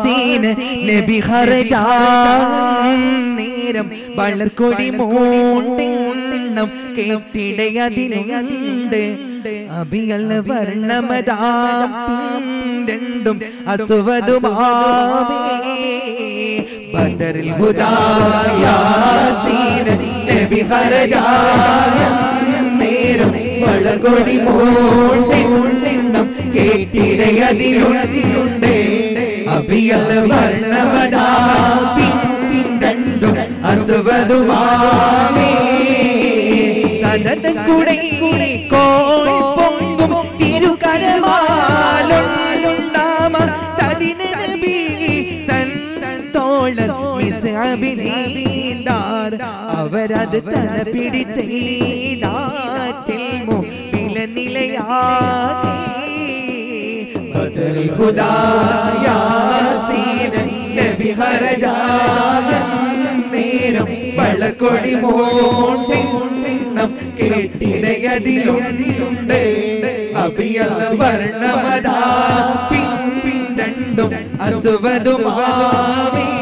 യാസീൻ നബി ഖർജാൻ നേരം വളർക്കൊടി മൂണ്ടെണ്ണം കേട്ടിടയതിനുണ്ട് അബിയൽ വർണ്ണമതാം രണ്ടും അസ്വദുമാമേ ബദറിൽ ഹുദാ യാസീൻ നബി ഖർജാൻ നേരം വളർക്കൊടി മൂണ്ടെണ്ണം കേട്ടിടയതിനുണ്ട് അബിയൽ വർണ്ണമതാം രണ്ടും അസ്വദുമാമേ സദത കുടൈ കോൾ പൊങ്കും തിരുകരമാലുണ്ടാമ തദിന നബി തൻ തോളൻ മിസ്അബിലീന്ദാർ അവരത് തന പിടിച്ചീടാറ്റിൽ മുമ്പില നിലയാകി ബദറുൽ ഹുദാ യാസീൻ നബി ഖർജാൻ നേരം വളക്കൊടി മൂണ്ടെണ്ണം കേട്ടിടയതിലുണ്ട് അബിയൽ വർണ്ണമതാ രണ്ടും അസ്വദുമാമേ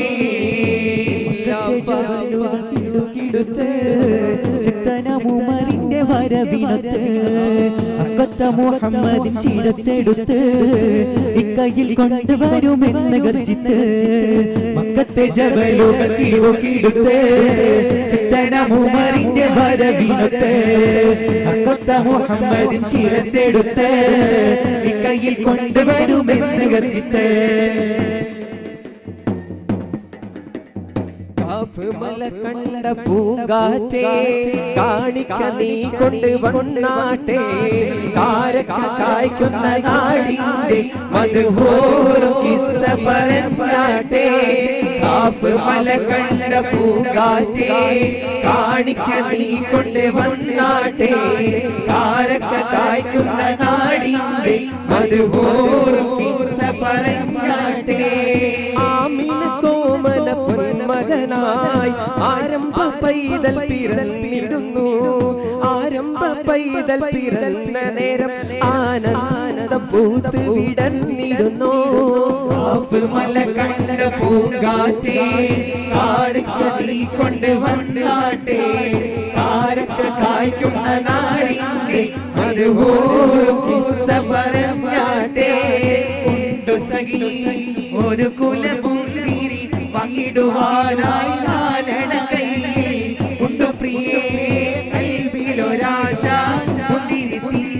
ഉമറിന്റെ വരവിനത്ത് അക്കത്ത മുഹമ്മദിൻ ശിരസ്സെടുത്ത് ഇക്കയിൽ കൊണ്ടുവരുമെന്ന് ഗർജിത്ത് മക്കത്തെ ജബലുകൾ കീഴുകിടുത്ത് ചിത്തന ഉമറിന്റെ വരവിനത്ത് അക്കത്ത മുഹമ്മദിൻ ശിരസ്സെടുത്ത് ഇക്കയിൽ കൊണ്ടുവരുമെന്ന് ഗർജിത്ത് മല കണ്ട പൂങ്കാറ്റേ കാണിക്ക നീ കൊണ്ടുവന്നാട്ടെ കാരക്ക കായ്ക്കുന്ന നാടിന്റെ മധുഹോറും കിസ്സ പറഞ്ഞാട്ടെ മല കണ്ട പൂങ്കാറ്റേ കാണിക്ക നീ കൊണ്ടുവന്നാട്ടെ കാരക്ക കായ്ക്കുന്ന നാടിന്റെ മധുഹോറും കിസ്സ പറഞ്ഞാട്ടെ ആമിന കോമന മകനായി ആരംഭ പൈതൽ പിറന്നിടുന്നു ആരംഭ പൈതൽ പിറന്ന നേരം ആനന്ദം പൂത്ത് വിടർന്നിടുന്നു മല കണ്ട പൂങ്കാറ്റേ കാരക്ക നീ കൊണ്ടുവന്നാട്ടെ കാരക്ക കായ്ക്കുന്ന നാടിന്റെ മധുഹോറും കിസ്സ പറഞ്ഞാട്ടെ സഖി ഒരു കുലപുന്തിരി പങ്കിടുവാനായി നാലണ കൈയിൽ ഉണ്ടു പ്രിയേ കൽവിലൊരാശ മുന്തിരി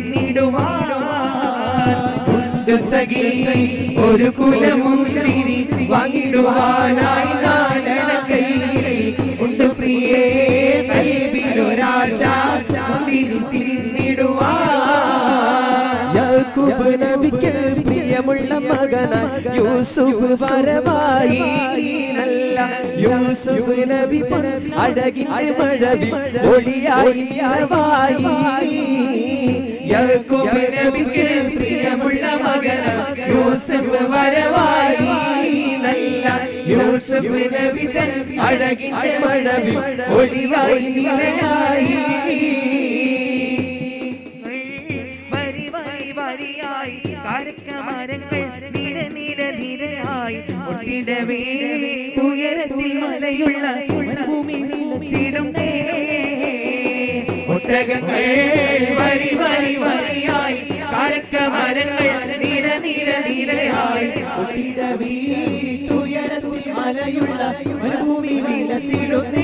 തിന്നിടുവാൻ സഖി ഒരു കുലമുന്തിരി വാങ്ങിടുവാനായി നാലണ കൈയിൽ ഉണ്ടു പ്രിയേ കൽവിലൊരാശ മുന്തിരി തിന്നിടുവാൻ യാക്കൂബ് നബിക്ക് പ്രിയമുള്ള മകനായി യൂസുഫ് വരവായി നല്ല യൂസുഫ് നബി അഴകിന്റെ മഴവിൽ ഒളിയായി നിറവായി യാക്കൂബ് നബിക്ക് പ്രിയമുള്ള മകനായി യൂസുഫ് വരവായി നല്ല യൂസുഫ് നബി അഴകിന്റെ മഴവിൽ ഒളിവായി നിറയായി കാരക്കമരങ്ങൾ നിര നിര നിരയായി ഒട്ടിടവേ ഉയരത്തിൽ മലയുള്ള ഭൂമി ഒട്ടകങ്ങൾ വരി വരി വരിയായി കാരക്കമരങ്ങൾ നിര നിര നിരയായി ഒട്ടിടവേ ഉയരത്തിൽ മലയുള്ള ഭൂമി വിലസിടുന്നേ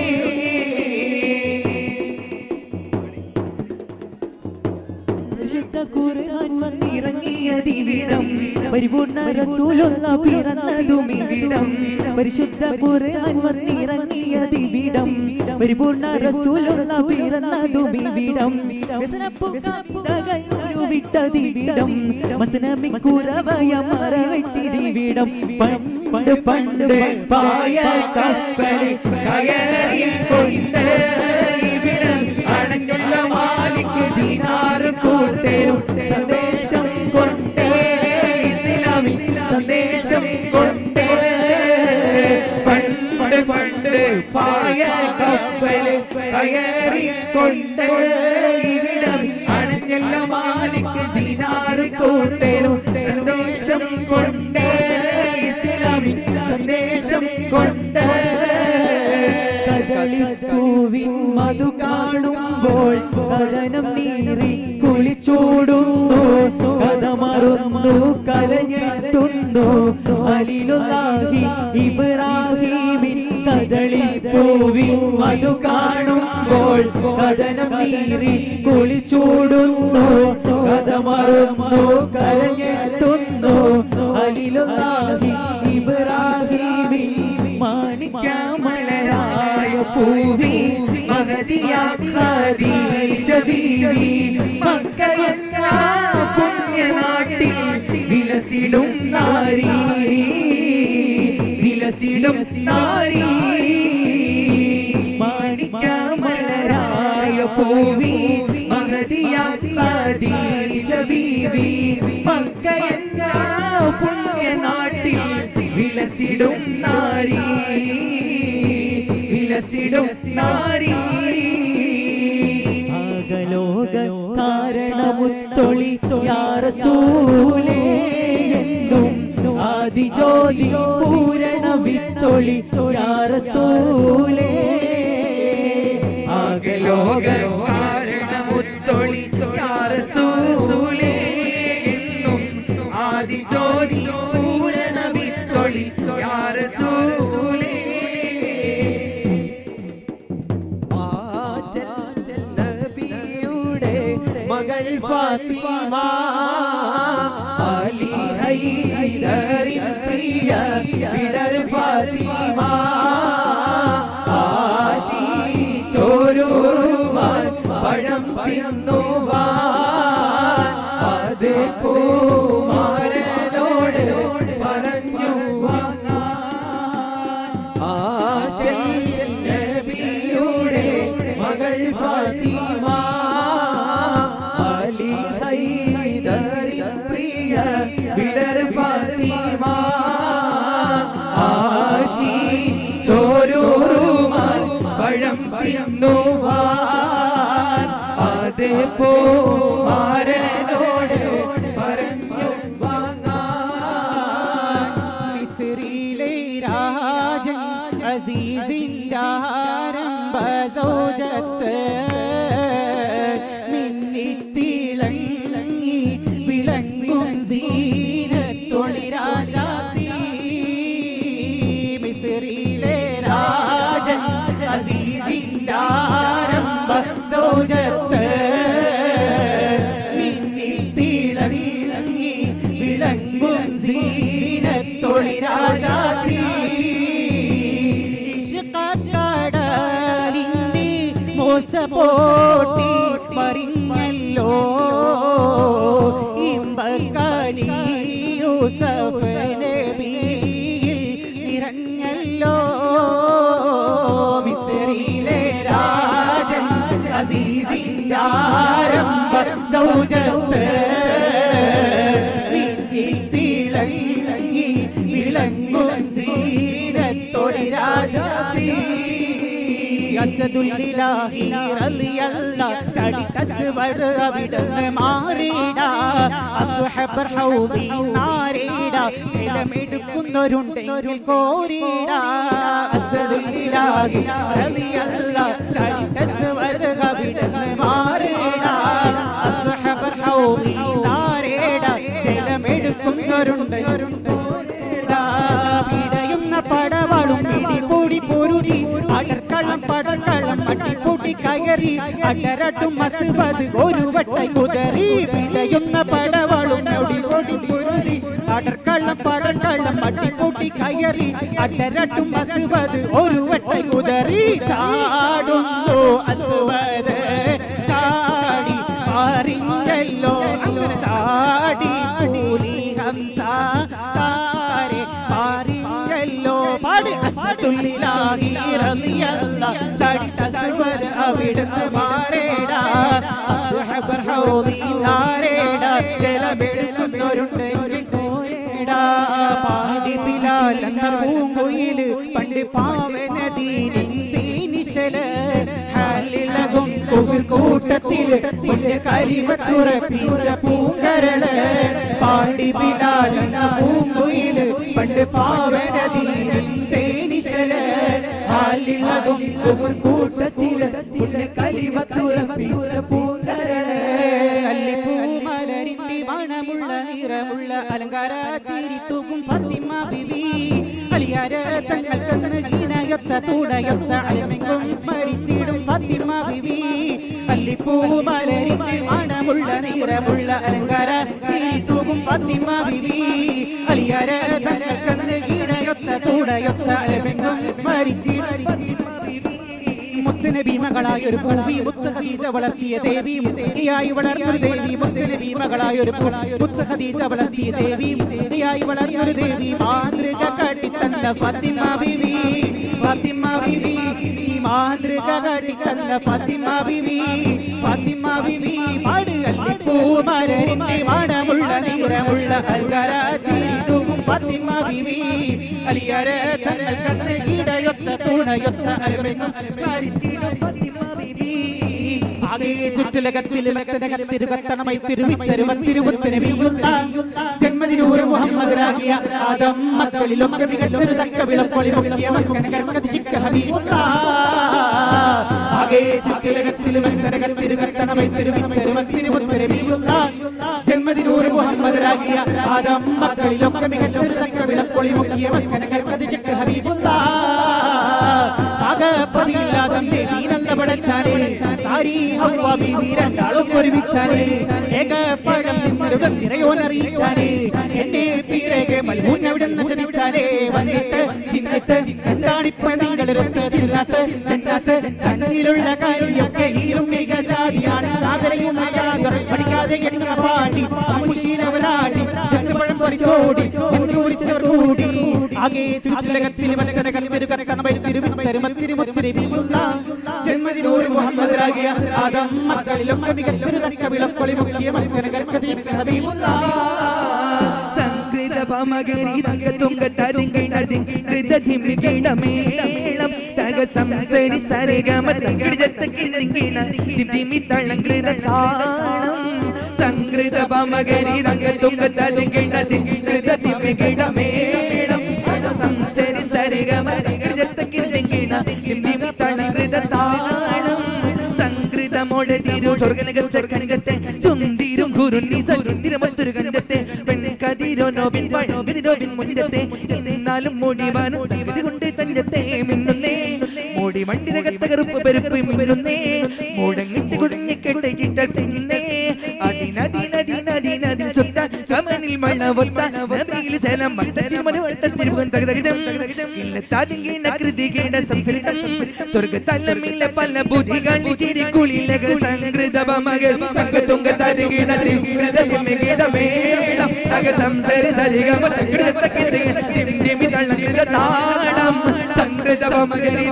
ഖുർആൻ വന്നിറങ്ങിയതിവിടം പരിപൂർണ്ണ റസൂലുള്ള പിറന്നതും ഇവിടം പരിശുദ്ധ ഖുർആൻ വന്നിറങ്ങിയതിവിടം പരിപൂർണ്ണ റസൂലുള്ള പിറന്നതും ഇവിടം വ്യസനപ്പുകൾ ഉരുവിട്ടതിവിടം മസനമിക്കുറവയ മറവെട്ടിതിവിടം പണ്ട് പണ്ട് പായ കപ്പലിൽ കയറിക്കൊണ്ട് ഇവിടം അണഞ്ഞുള്ള മാലിക് ദിനാറ് കൂട്ടരും സന്ദേശം കൊണ്ടേ ഇസ്ലാമിക് സന്ദേശം കൊണ്ടേ പണ്ട് പണ്ട് പായ കപ്പലിൽ കയറിക്കൊണ്ട് ഇവിടം അണഞ്ഞുള്ള മാലിക് ദിനാറ് കൂട്ടരും സന്ദേശം കൊണ്ടേ ഇസ്ലാം ഇസ്ലാമിൻ സന്ദേശം കൊണ്ട് കദളിപ്പൂവിൻ മധു കാണുമ്പോൾ കഥനം നീറി കുളിച്ചൂടുന്നു കഥമറുന്നു കരഞ്ഞെട്ടുന്നു ഖലീലുല്ലാഹി ഇബ്രാഹീമിൻ കദളിപ്പൂവിൻ മധു കാണുമ്പോൾ കഥനം നീറി കുളിച്ചൂടുന്നു കഥമറുന്നു കരഞ്ഞെട്ടുന്നു ഖലീലുല്ലാഹി ഇബ്രാഹീമിൻ മാണിക്യമലരായ പൂവി മഹദിയാ ഖദീജ ബീവി മക്ക എന്ന പുണ്യനാട്ടിൽ വിലസിടും നാരി വിലസിടും നാരി മാണിക്യമലരായ പൂവി മഹദിയാ ഖദീജ ബീവി മക്ക എന്ന പുണ്യനാട്ടിൽ വിലസിടും നാരി വിലസിടും നാരി ആകലോക കാരണമുത്തൊളി യാ റസൂലേ എന്നും ആദിജ്യോതി പൂരണ വിത്തൊളി യാ റസൂലേ ആകലോക കാരണമുത്തൊളി യാ റസൂലേ എന്നും ആദിജ്യോതി പൂരണ വിത്തൊളി യാ റസൂലേ മകൾ ഫാത്തിമ അലി ഹൈദരിൻ പ്രിയ വിടർ ഫാത്തിമ ആശിച്ചോരുമാൻ പഴം തിന്നുവാൻ അത് കുമാരനോട് പറഞ്ഞു ആറ്റൽ നബിയുടെ മകൾ ഫാത്തിമ വിടർ ഫാത്തിമ ആശിച്ചോരുമാൻ പഴം തിന്നുവാൻ അതേ കുമാരനോട് പറഞ്ഞു വാങ്ങാൻ മിസ്രിലെ രാജൻ അസീസിന്റെ ആരംഭ സൗജത്ത് മിന്നിത്തിളങ്ങി വിളങ്ങും സീനത്തൊളി രാജാത്തി മിസ്രിലെ രാജൻ അസീസിന്റെ ആരംഭ സൗജത്ത് മിന്നിത്തിളങ്ങി വിളങ്ങും സീനത്തൊളി രാജാത്തി ഇഷ്കടലിന്റെ മോസപോട്ടി മറിഞ്ഞല്ലോ ഇമ്പക്കനി യൂസഫ് നബിയിൽ നിറഞ്ഞല്ലോ മിസ്രിലെ രാജൻ അസീസിന്റെ ആരംഭ സൗജത്ത് മിന്നിത്തിളങ്ങി വിളങ്ങും സീനത്തൊളി രാജാത്തി അസദുല്ലിലാഹി റളിയല്ലാഹ് ചടിതസ്വർ അവിടുന്ന് മാറിട അസ്ഹബർ ഹൗദി നാരിട ജലമെടുക്കുന്നൊരുണ്ടെങ്കിൽ കോരിട അസദുല്ലിലാഹി റളിയല്ലാഹ് ചടിതസ്വർ അവിടുന്ന് മാറിട അസ്ഹബർ ഹൗദി നാരിട ജലമെടുക്കുന്നൊരുണ്ടെങ്കിൽ പിടയുന്ന പടവളും പിടിപൊടി പൊരുതി അടർക്കളം പടക്കളം അടിപ്പൊടി കയറി അടരട്ടും മസ്ബദ് ഒരു വട്ടൈ കുതറി പിടയുന്ന പടവളും പൊടി പൊരുതി അടർക്കളം പടക്കളം അടിപ്പൊടി കയറി അടരട്ടും മസ്ബദ് ഒരു വട്ടൈ കുതറി ചാടുന്നു അസ്വദ് ചാടി പാറിഞ്ഞല്ലോ അങ്ങനെ ചാടി കൂലി ഹംസ താരെ പാറിഞ്ഞല്ലോ പാടി അസ്ഹബുല്ലിലാഹി റളിയല്ലാഹ് ചടിതസ്വർ അവിടുന്ന് മാറേടാ അസ്ഹബർ ഹൗദി നാരേടാ ജലമെടുക്കുന്നൊരുണ്ടെങ്കിൽ കോരേടാ പാടി ബിലാൽ എന്ന പൂങ്കുയില് പണ്ട് പാവനദീനിൻ തേനിശല് ഹാലിലകും കുഫിർ കൂട്ടത്തില് പുണ്യ കലിമത്തുറപ്പിച്ച പൂങ്കരള് പാടി ബിലാൽ എന്ന പൂങ്കുയില് പണ്ട് പാവനദീനിൻ തേനിശല ഹാലിളകും കുഫർ കൂട്ടത്തില് പുണ്യ കലിമത്തുറപ്പിച്ച പൂങ്കരള് അല്ലിപ്പൂമലരിന്റെ മണമുള്ള നിറമുള്ള അലങ്കാര ചിരി തൂക്കും ഫാത്തിമ ബിബി അലിയാര തങ്ങൾ കന്ന് ഗീണയൊത്ത തൂടയൊത്ത അലമെങ്കും സ്മരിച്ചിടും ഫാത്തിമ ബിബി അല്ലിപ്പൂമലരിന്റെ മണമുള്ള നിറമുള്ള അലങ്കാര ചിരി തൂക്കും ഫാത്തിമ ബിബി അലിയാര തങ്ങൾ കന്ന് ഗീണയൊത്ത തൂടയൊത്ത അലമെങ്കും സ്മരിച്ചിടും മുത്തുനബി മകളായ ഒരു പൂവി മുത്ത് ഖദീജ വളർത്തിയ ദേവി മുത്തയായി വളർന്നൊരു ദേവി മുത്തുനബി മകളായ ഒരു മുത്ത് ഖദീജ വളർത്തിയ ദേവി മുത്തയായി വളർന്നൊരു ദേവി മാതൃക കാട്ടിത്തന്ന ഫാത്തിമ ബിബി ഫാത്തിമ ബിബി മാതൃക കാട്ടിത്തന്ന ഫാത്തിമ ബിബി ഫാത്തിമ ബിബി പാട് അല്ലിപ്പൂമലരിന്റെ മണമുള്ള നിറമുള്ള അൽഗര ചിരിക്കും ഫാത്തിമ ബിബി അലിയാര തങ്ങൾ കന്ന് ഇടയൊത്ത തുണയൊത്ത അലമെങ്ങും ആകെ ചുറ്റുലകത്തിൽ തിരുകത്തണമായി ജന്മദിനൂർ മുഹമ്മദ് രാഗിയ ആദം മക്കളിലൊക്കെ മികച്ചൊരു തക്ക വിളപ്പൊളി മുക്കിയ ആകെ ചുറ്റുലകത്തിൽ തിരുകത്തണമായി ജന്മദിനൂർ മുഹമ്മദ് രാഗിയ ആദം മക്കളിലൊക്കെ മികച്ചൊരു തക്ക വിളപ്പൊളി മുക്കിയ ഹബീബുല്ലാ ആകപ്പതിയില്ലാതെ നീനല്ല പടച്ചാനേ താരീ ഹവ്വ ബീവി രണ്ടാളും ഒരുമിച്ചാനേ ഏകപ്പഴം നിന്നൊരു നിറയോനറിയിച്ചാനേ എന്റെ പീരേകെ മൽഹൂൻ എവിടെന്ന് ചതിച്ചാനേ വന്നിട്ട് തിന്നിട്ട് എന്താണിപ്പ നിങ്ങളെടുത്ത് തിന്നാത്ത് ചെന്നാത്ത് തന്നിലുള്ള കാര്യമൊക്കെ ഈരും മികജാതിയാണ് നാഗരയും പഠിക്കാതെ എണ്ണ പാടി അമുശീലവനാടി ചെന്നുപഴം പറിച്ചോടി എന്ന് വിളിച്ചവർ കൂടി ആകെ ചുറ്റുലകത്തിൽ ജന്മദിനൂർ മുഹമ്മദ് രാഗിയ ആദം മക്കളിലൊക്കെ മികച്ചൊരു തക്ക വിളപ്പൊളി മുക്കിയ സംകൃത പമകരി തങ്കത്തുങ്കടതിങ്കിടതിങ്കിടമേളം തക സംസരി സരഗമ തളങ്കൃതം സംകൃത പമകരി തങ്കത്തുങ്കടതിങ്കിടതിങ്കിടമേളം സംസരി സരഗമ തളങ്കൃതം സംകൃതമോടെ തിരു സ്വർഗനകത്തെ കനകത്തെ സുന്ദീരും ഗുരുന്നി സജുന്തിരമൊത്തൊരു കഞ്ചത്തെ പെൺകതിരോ നോബിൻ പഴോബിൻ മുഞ്ചത്തെ എന്നാലും മുടിവാനും ഇത് കൊണ്ട് തഞ്ചത്തെ മിന്നുന്നേ മൂടി മണ്ടിനകത്ത് കറുപ്പ് പെരുപ്പ് മിന്നുന്നേ മൂടങ്ങിട്ട് കുതിഞ്ഞ് കെട്ടിട്ടേ അതിനതിനതിനതിനതി സുത്ത കമനിൽ മണവൊത്ത നബിയിൽ സലാം മക്തരി മനവട്ടത്തിൽ തകതകിടം ഇല്ലത്താതിങ്കീണ കൃതികേട സംസ്കൃതം സ്വർഗതലമിലെ പല ബുദ്ധികൾ ചിരിക്കുളിലകൾ സംകൃതമകൾ തങ്കത്തുങ്കടതിങ്കിടതിങ്കിടതിമികിടമേളം തക സംസരി സരിഗമ തകൃതക്കിടതിമിതളകൃതതാളം സംകൃതമകരി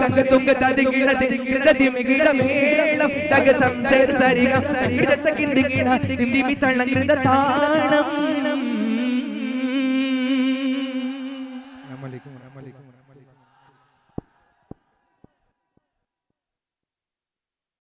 തങ്കത്തുങ്കടതിങ്കിടതിങ്കിടതിമികിടമേളം തക സംസരി സരിഗമ തകൃതക്കിടതിമിതളകൃതതാളം